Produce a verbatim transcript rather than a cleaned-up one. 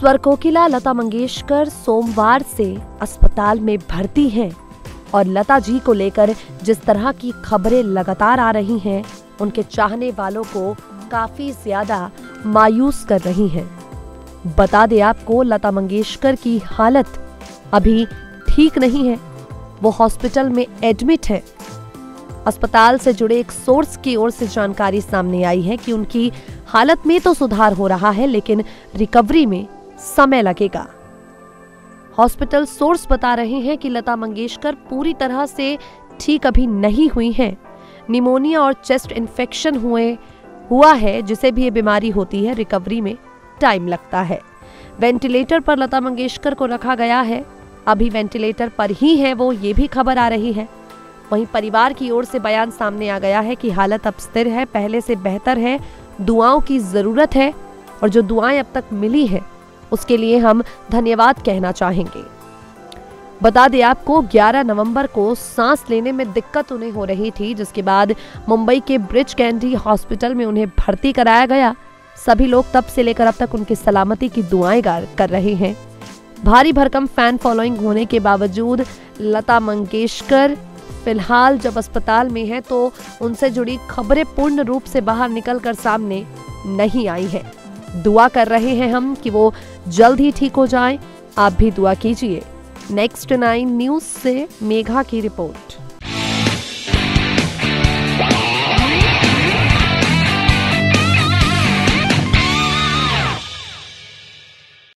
स्वर कोकिला लता मंगेशकर सोमवार से अस्पताल में भर्ती हैं और लता जी को लेकर जिस तरह की खबरें लगातार आ रही हैं, उनके चाहने वालों को काफी ज्यादा मायूस कर रही हैं। बता दें आपको, लता मंगेशकर की हालत अभी ठीक नहीं है, वो हॉस्पिटल में एडमिट है। अस्पताल से जुड़े एक सोर्स की ओर से जानकारी सामने आई है कि उनकी हालत में तो सुधार हो रहा है, लेकिन रिकवरी में समय लगेगा। हॉस्पिटल सोर्स बता रहे हैं कि लता मंगेशकर पूरी तरह से ठीक अभी नहीं हुई हैं। निमोनिया और चेस्ट इन्फेक्शन हुए हुआ है, जिसे भी ये बीमारी होती है, रिकवरी में टाइम लगता है। वेंटिलेटर पर लता मंगेशकर को रखा गया है, अभी वेंटिलेटर पर ही है वो, ये भी खबर आ रही है। वहीं परिवार की ओर से बयान सामने आ गया है कि हालत अब स्थिर है, पहले से बेहतर है, दुआओं की जरूरत है और जो दुआएं अब तक मिली हैं उसके लिए हम धन्यवाद कहना चाहेंगे। बता दें आपको, ग्यारह नवंबर को सांस लेने में दिक्कत उन्हें हो रही थी, जिसके बाद मुंबई के ब्रिच कैंडी हॉस्पिटल में उन्हें भर्ती कराया गया। सभी लोग तब से लेकर अब तक उनकी सलामती की दुआएं कर रहे हैं। भारी भरकम फैन फॉलोइंग होने के बावजूद लता मंगेशकर फिलहाल जब अस्पताल में है तो उनसे जुड़ी खबरें पूर्ण रूप से बाहर निकलकर सामने नहीं आई है। दुआ कर रहे हैं हम कि वो जल्द ही ठीक हो जाएं। आप भी दुआ कीजिए। नेक्स्ट नाइन न्यूज से मेघा की रिपोर्ट।